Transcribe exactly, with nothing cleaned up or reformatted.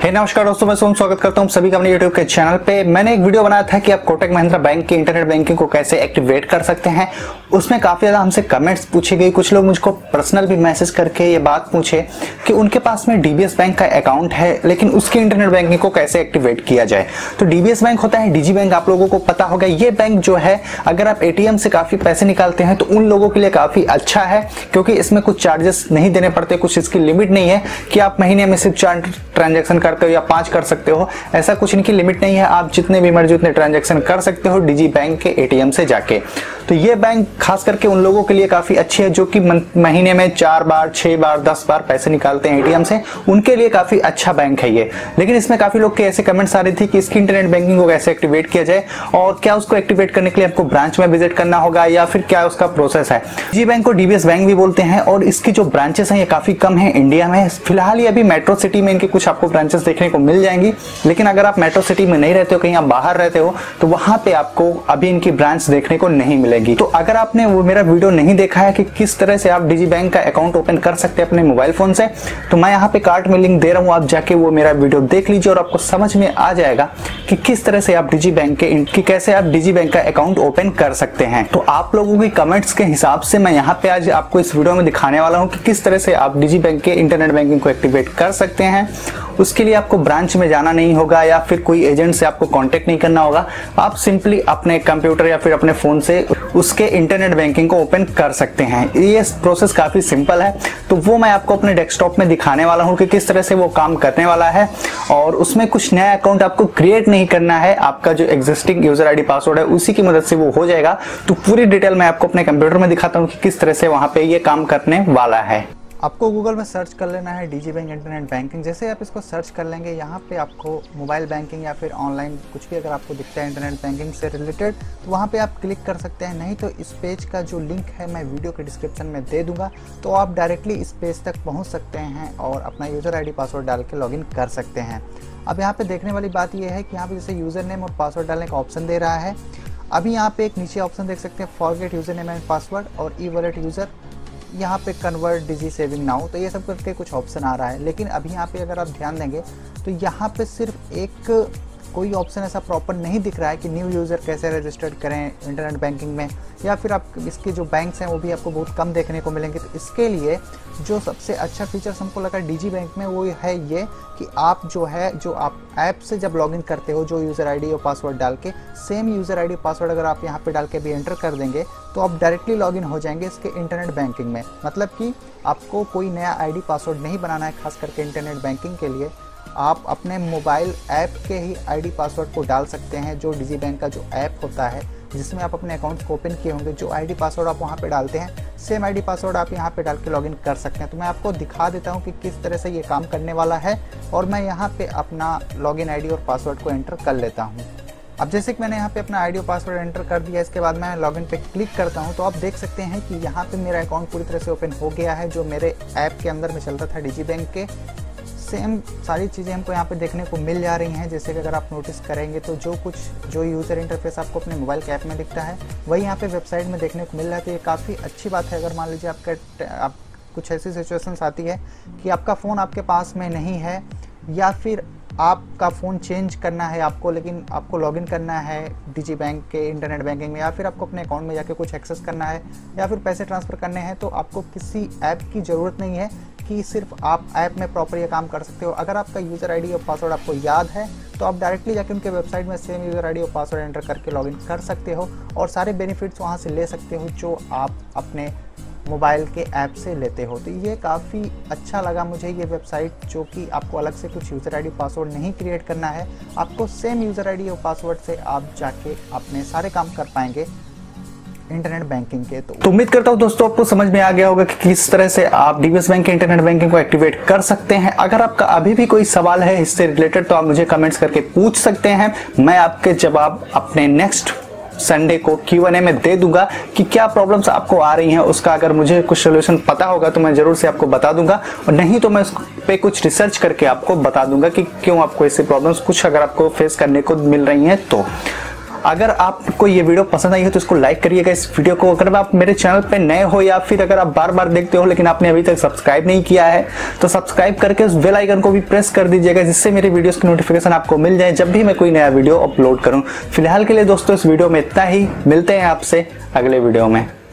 हे नमस्कार दोस्तों, मैं सोम स्वागत करता हूं सभी का अपने यूट्यूब के चैनल पे। मैंने एक वीडियो बनाया था कि आप कोटक महिंद्रा बैंक की इंटरनेट बैंकिंग को कैसे एक्टिवेट कर सकते हैं। उसमें काफी ज्यादा हमसे कमेंट्स पूछे गए, कुछ लोग मुझको पर्सनल भी मैसेज करके ये बात पूछे कि उनके पास में डीबीएस बैंक का अकाउंट है लेकिन उसकी इंटरनेट बैंकिंग को कैसे एक्टिवेट किया जाए। तो डीबीएस बैंक होता है डिजी बैंक, आप लोगों को पता होगा। ये बैंक जो है, अगर आप एटीएम से काफी पैसे निकालते हैं तो उन लोगों के लिए काफी अच्छा है, क्योंकि इसमें कुछ चार्जेस नहीं देने पड़ते, कुछ इसकी लिमिट नहीं है कि आप महीने में सिर्फ चार ट्रांजैक्शन करते हो या पांच कर सकते हो। ऐसा कुछ इनकी लिमिट नहीं है, आप जितने भी मर्जी उतने ट्रांजैक्शन कर सकते हो डिजी बैंक के एटीएम से जाके। तो ये बैंक खास करके उन लोगों के लिए काफी अच्छी है जो कि महीने में चार बार, छह बार, दस बार पैसे निकालते हैं एटीएम से, उनके लिए काफी अच्छा बैंक है ये। लेकिन इसमें काफी लोग के ऐसे कमेंट्स आ रहे थे कि इसकी इंटरनेट बैंकिंग को कैसे एक्टिवेट किया जाए और क्या उसको एक्टिवेट करने के लिए आपको ब्रांच में विजिट करना होगा या फिर क्या उसका प्रोसेस है। डिजी बैंक को डीबीएस बैंक भी बोलते हैं और इसकी जो ब्रांचेस हैं ये काफी कम है इंडिया में। फिलहाल ये अभी मेट्रो सिटी में इनके कुछ आपको ब्रांचेस देखने को मिल जाएंगी, लेकिन अगर आप मेट्रो सिटी में नहीं रहते हो, कहीं आप बाहर रहते हो, तो वहां पे आपको अभी इनकी ब्रांच देखने को नहीं मिलेगी। तो अगर आपने वो मेरा वीडियो नहीं देखा है कि किस तरह से आप डिजी बैंक का अकाउंट ओपन कर सकते हैं अपने मोबाइल फोन से, तो मैं यहाँ पे कार्ड में लिंक दे रहा हूँ, आप जाके वो मेरा वीडियो देख लीजिए और आपको समझ में आ जाएगा कि किस तरह से आप डिजी बैंक के कि कैसे आप डिजी बैंक का अकाउंट ओपन कर सकते हैं। तो आप लोगों की कमेंट्स के हिसाब से मैं यहाँ पे आज आपको इस वीडियो में दिखाने वाला हूँ कि किस तरह से आप डिजी बैंक के इंटरनेट बैंकिंग को एक्टिवेट कर सकते हैं। उसके लिए आपको ब्रांच में जाना नहीं होगा या फिर कोई एजेंट से आपको कांटेक्ट नहीं करना होगा, आप सिंपली अपने कंप्यूटर या फिर अपने फोन से उसके इंटरनेट बैंकिंग को ओपन कर सकते हैं। ये प्रोसेस काफी सिंपल है, तो वो मैं आपको अपने डेस्कटॉप में दिखाने वाला हूँ कि किस तरह से वो काम करने वाला है। और उसमें कुछ नया अकाउंट आपको क्रिएट नहीं करना है, आपका जो एग्जिस्टिंग यूजर आईडी पासवर्ड है उसी की मदद से वो हो जाएगा। तो पूरी डिटेल मैं आपको अपने कंप्यूटर में दिखाता हूँ कि किस तरह से वहां पे ये काम करने वाला है। आपको गूगल में सर्च कर लेना है डिजी बैंक इंटरनेट बैंकिंग। जैसे आप इसको सर्च कर लेंगे, यहाँ पे आपको मोबाइल बैंकिंग या फिर ऑनलाइन कुछ भी अगर आपको दिखता है इंटरनेट बैंकिंग से रिलेटेड, तो वहाँ पे आप क्लिक कर सकते हैं। नहीं तो इस पेज का जो लिंक है मैं वीडियो के डिस्क्रिप्शन में दे दूंगा, तो आप डायरेक्टली इस पेज तक पहुँच सकते हैं और अपना यूज़र आई डी पासवर्ड डाल के लॉगिन कर सकते हैं। अब यहाँ पर देखने वाली बात यह है कि यहाँ पर जैसे यूज़र नेम और पासवर्ड डालने का ऑप्शन दे रहा है। अभी यहाँ पे एक नीचे ऑप्शन देख सकते हैं, forget user name and password और ई वॉलेट यूज़र, यहाँ पे कन्वर्ट डिजी सेविंग नाउ, तो ये सब करके कुछ ऑप्शन आ रहा है। लेकिन अभी यहाँ पे अगर आप ध्यान देंगे तो यहाँ पे सिर्फ एक कोई ऑप्शन ऐसा प्रॉपर नहीं दिख रहा है कि न्यू यूज़र कैसे रजिस्टर्ड करें इंटरनेट बैंकिंग में, या फिर आप इसके जो बैंक्स हैं वो भी आपको बहुत कम देखने को मिलेंगे। तो इसके लिए जो सबसे अच्छा फीचर्स हमको लगा डिजी बैंक में वो है ये कि आप जो है जो आप ऐप से जब लॉगिन करते हो, जो यूज़र आईडी और पासवर्ड डाल के, सेम यूज़र आईडी पासवर्ड अगर आप यहाँ पे डाल के भी एंटर कर देंगे तो आप डायरेक्टली लॉगिन हो जाएंगे इसके इंटरनेट बैंकिंग में। मतलब कि आपको कोई नया आईडी पासवर्ड नहीं बनाना है। खास करके इंटरनेट बैंकिंग के लिए आप अपने मोबाइल ऐप के ही आईडी पासवर्ड को डाल सकते हैं। जो डिजी बैंक का जो ऐप होता है जिसमें आप अपने अकाउंट को ओपन किए होंगे, जो आईडी पासवर्ड आप वहां पे डालते हैं, सेम आईडी पासवर्ड आप यहां पे डाल के लॉगिन कर सकते हैं। तो मैं आपको दिखा देता हूं कि किस तरह से ये काम करने वाला है और मैं यहाँ पे अपना लॉगिन आईडी और पासवर्ड को एंटर कर लेता हूँ। अब जैसे कि मैंने यहाँ पे अपना आईडी और पासवर्ड एंटर कर दिया, इसके बाद मैं लॉगिन पे क्लिक करता हूँ तो आप देख सकते हैं कि यहाँ पे मेरा अकाउंट पूरी तरह से ओपन हो गया है। जो मेरे ऐप के अंदर में चल रहा था डिजी बैंक के, सेम सारी चीज़ें हमको यहाँ पे देखने को मिल जा रही हैं। जैसे कि अगर आप नोटिस करेंगे तो जो कुछ जो यूज़र इंटरफेस आपको अपने मोबाइल के ऐप में दिखता है वही यहाँ पे वेबसाइट में देखने को मिल रहा है। तो ये काफ़ी अच्छी बात है। अगर मान लीजिए आपका आप कुछ ऐसी सिचुएशंस आती है कि आपका फ़ोन आपके पास में नहीं है या फिर आपका फ़ोन चेंज करना है आपको, लेकिन आपको लॉगिन करना है डिजी बैंक के इंटरनेट बैंकिंग में, या फिर आपको अपने अकाउंट में जाके कुछ एक्सेस करना है या फिर पैसे ट्रांसफ़र करने हैं, तो आपको किसी ऐप की ज़रूरत नहीं है कि सिर्फ आप ऐप में प्रॉपर ये काम कर सकते हो। अगर आपका यूज़र आईडी और पासवर्ड आपको याद है तो आप डायरेक्टली जाके उनके वेबसाइट में सेम यूज़र आईडी और पासवर्ड एंटर करके लॉगिन कर सकते हो और सारे बेनिफिट्स वहाँ से ले सकते हो जो आप अपने मोबाइल के ऐप से लेते हो। तो ये काफ़ी अच्छा लगा मुझे ये वेबसाइट, जो कि आपको अलग से कुछ यूज़र आईडी पासवर्ड नहीं क्रिएट करना है, आपको सेम यूज़र आईडी और पासवर्ड से आप जाके अपने सारे काम कर पाएंगे इंटरनेट बैंकिंग के। तो, तो उम्मीद करता हूं दोस्तों आपको समझ में आ गया होगा कि किस तरह से आप डीबीएस बैंक के इंटरनेट बैंकिंग को एक्टिवेट कर सकते हैं। अगर आपका अभी भी कोई सवाल है इससे रिलेटेड तो आप मुझे कमेंट्स करके पूछ सकते हैं, मैं आपके जवाब अपने नेक्स्ट संडे को क्यू एंड ए में दे दूंगा कि क्या प्रॉब्लम्स आपको आ रही हैं। उसका अगर मुझे कुछ सोल्यूशन पता होगा तो मैं जरूर से आपको बता दूंगा, और नहीं तो मैं उस पे कुछ रिसर्च करके आपको बता दूंगा कि क्यों आपको ऐसी प्रॉब्लम्स कुछ अगर आपको फेस करने को मिल रही हैं तो। अगर आपको ये वीडियो पसंद आई है तो इसको लाइक करिएगा इस वीडियो को। अगर आप मेरे चैनल पे नए हो या फिर अगर आप बार बार देखते हो लेकिन आपने अभी तक सब्सक्राइब नहीं किया है तो सब्सक्राइब करके उस बेल आइकन को भी प्रेस कर दीजिएगा, जिससे मेरे वीडियोस की नोटिफिकेशन आपको मिल जाए जब भी मैं कोई नया वीडियो अपलोड करूं। फिलहाल के लिए दोस्तों इस वीडियो में इतना ही, मिलते हैं आपसे अगले वीडियो में।